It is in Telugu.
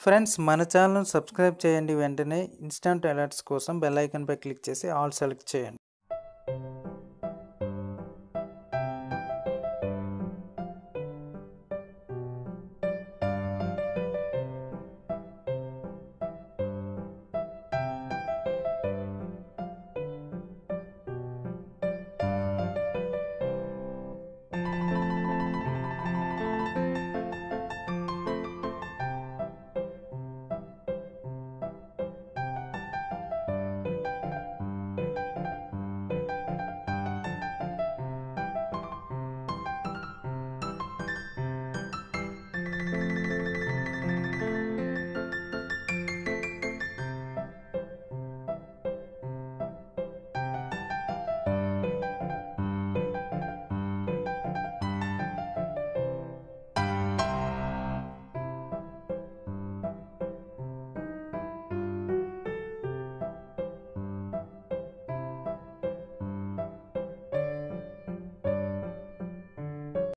ఫ్రెండ్స్ మన ఛానల్ సబ్స్క్రైబ్ చేయండి. వెంటనే ఇన్స్టంట్ అలర్ట్స్ కోసం బెల్ ఐకాన్ పై క్లిక్ చేసి ఆల్ సెలెక్ట్ చేయండి.